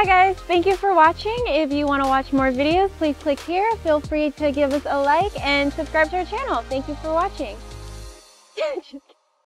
Hi guys, thank you for watching. If you want to watch more videos, please click here. Feel free to give us a like and subscribe to our channel. Thank you for watching.